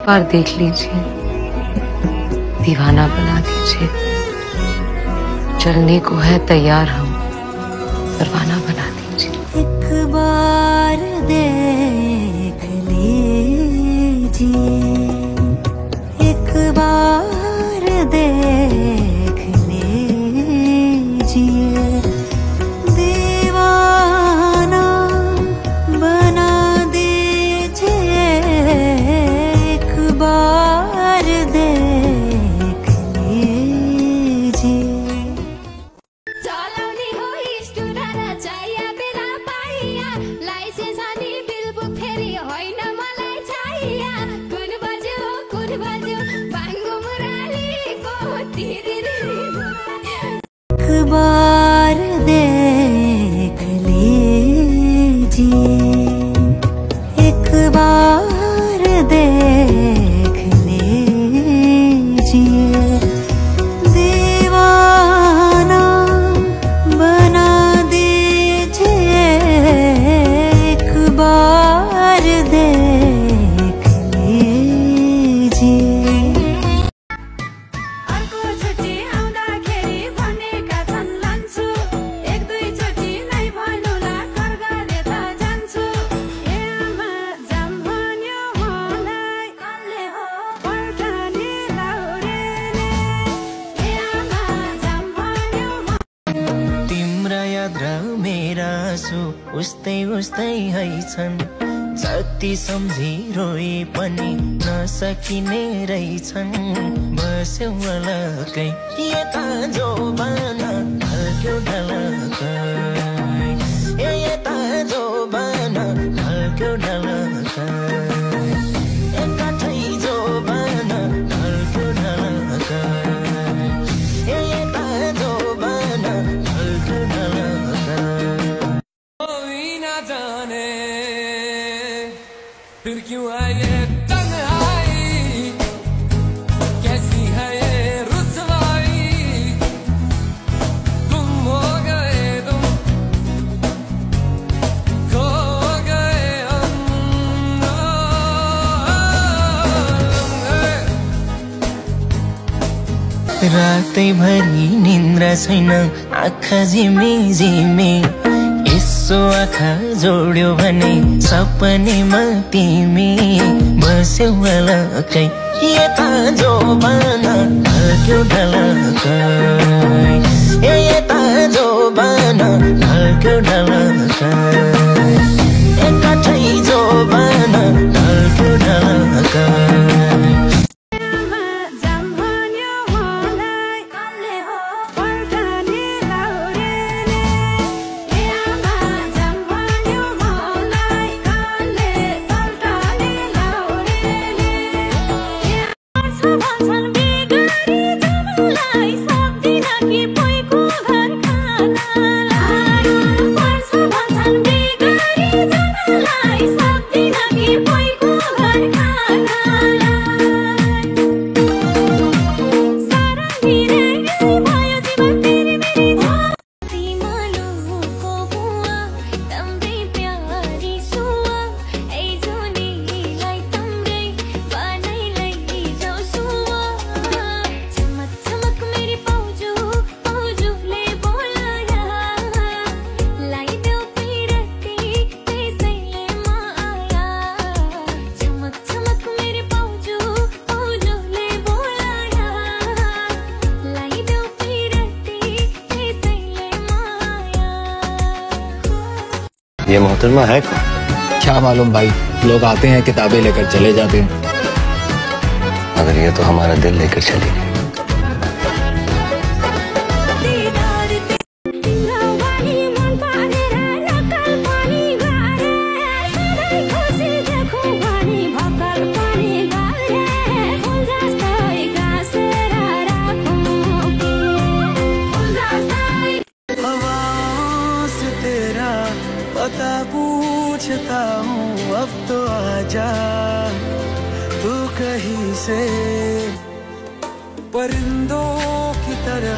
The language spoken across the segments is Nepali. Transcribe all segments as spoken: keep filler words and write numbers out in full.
बार देख लीजिए, दीवाना बना दीजिए। चलने को है तैयार हम, परवाना बना दीजिए। एक बार देख लीजिए, एक बार देख लीजिए, दीवाना बना दीजिए। एक बार देख लीजिए। एक बार देख लीजिए, एक बार देख लीजिए, दीवाना बना दीजिए। एक बार देख लीजिए। मेरा आँसु उस्तै उस्तै है छन्, जति सम्झी रोए पनि नसकिने रहेछन्। बस्यो अलकै यता जोबाना ढल्क्यो ढलकै, ए यता जोबाना ढल्क्यो ढलकै, एकाठै जोबाना ढल्क्यो ढलकै, ए यता जोबाना ढल्क्यो ढलकै। जाने फिर क्यों है ये तन्हाई, कैसी है ये रुसवाई, तुम हो गए तुम खो गए हम। रातै भरि निन्द्रा छैन, आँखा झिमे झिमे, यसो आँखा जोड्यो भने सपनीमा तिमी बस्यौ अलकै यता जोबाना ढल्क्यो ढलकै, ए यता जोबाना ढल्क्यो ढलकै, एकाठै जोबाना ढल्क्यो ढलकै। ये मोहतरमा है कौन? क्या मालूम भाई, लोग आते हैं किताबें लेकर चले जाते हैं, मगर ये तो हमारा दिल लेकर चली गई। पता पूछता हूँ अब तो आजा तू कहीं से, परिंदों की तरह।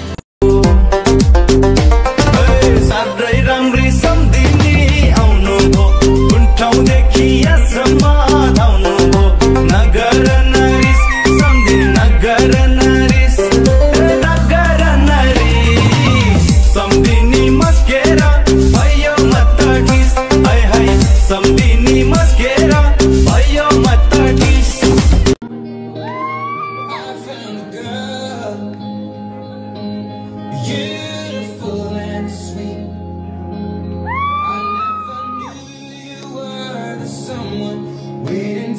साद्रै राम्री सम्धिनी आउनु भो, कुण्ठाउदेखि यहाँसम्म धाउनु भो, नगर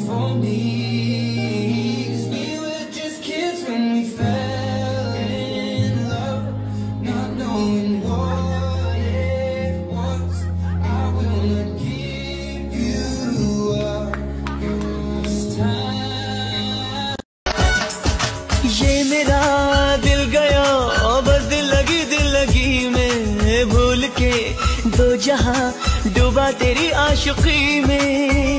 for me. 'Cause we were just kids when we fell in love, not knowing what it was. I will not give you up this time. ये मेरा दिल गया बस दिल लगी दिल लगी में, भूल के दो जहां डूबा तेरी आशिकी में।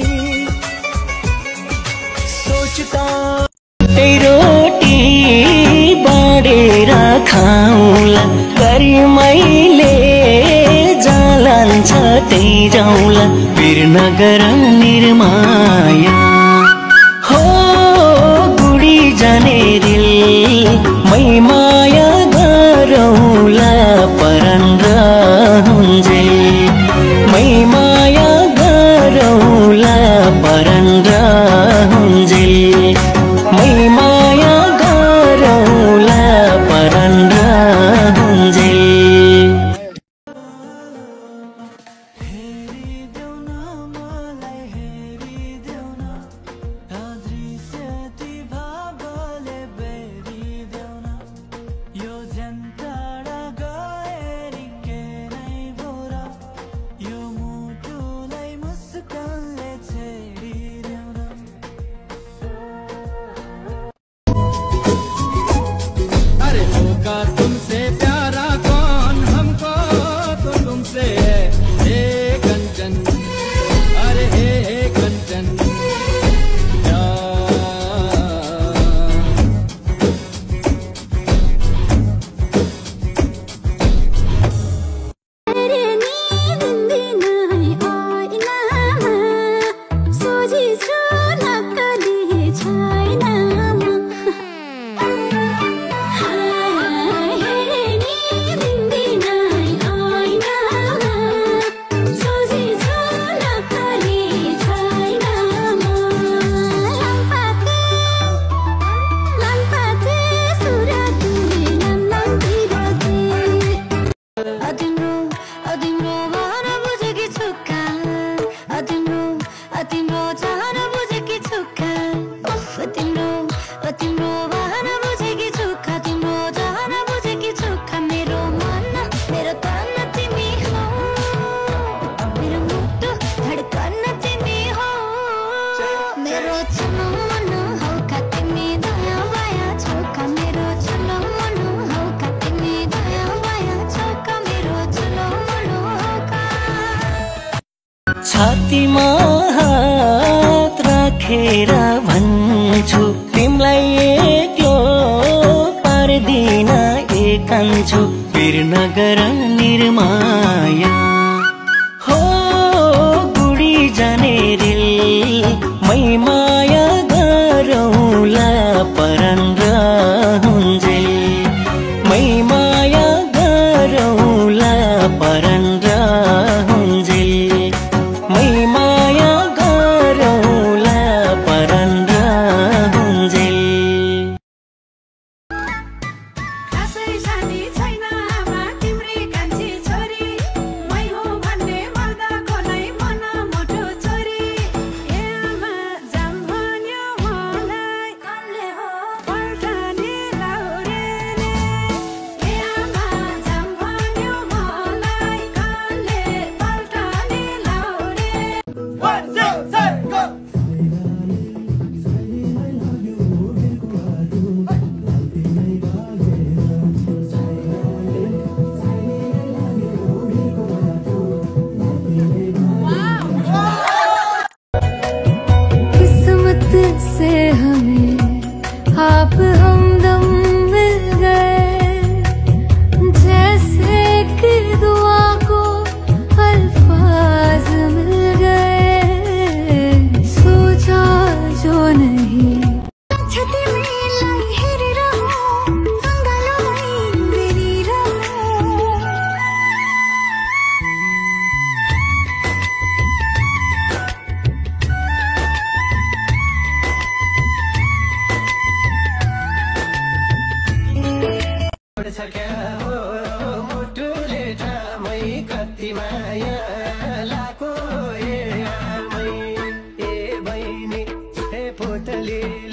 सोचता रोटी बाँडेर खाऊला, गरी मैले जालान छ त्यही जाउँला, वीर नगर निर्माया हो गुडी जाने दिल मै माया गरौला परन रहन्जेल, मै माया गरौला परन रहन्जेल, मै माया गरौला परन रहन्जेल। हेरिदेऊ न मलाई हेरिदेऊ न, अदृश्य ती भावले बेरिदेऊ न, यो ज्यान टाढा गएरी के नै बोरा, यो मुटुलाई मुस्कानले छेडिदेऊ न। अरे होगा तुमसे प्यारा कौन, हमको तो तुमसे है हे कंचन, अरे हे हे कंचन तेरे नींद नहीं आई ना, सोझी सुना कली छैन म। तेरे नींद नहीं आई ना, सोझी सुना कली छैन म। लम्पाते लम्पाते सुराते नन्नन बिराते, अतिम्रो अतिम्रो भन बुझेकी छुक्का, अतिम्रो अतिम्रो चाहन बुझेकी छुक्का, उफ तिम्रो अतिम्रो भन बुझेकी छुक्का, तिम्रो चाहन बुझेकी छुक्का। मेरो मन मेरो तन तिमी हो, मेरो मुटु धडकन तिमी हो, मेरो छनो मन हौका तिमी दया माया छौका, मेरो छनो मन हौका तिमी दया माया छौका, मेरो छनो मन हौका। छातीमा हात राखेर भन्छु तिमीलाई एक्लो पार्दिन एकान्छु, वीर नगर निर्माया हो गुडी जाने दिल मै माया गरौला परन रहन्जेल, मै माया गरौला परन रहन्जेल, मै माया गरौला परन रहन्जेल। खासै सानी छैन आमा तिम्री कान्छी छोरी, मै हो भन्ने मर्दा कोनै मन मोटो छोरी। ए आमा जाम तले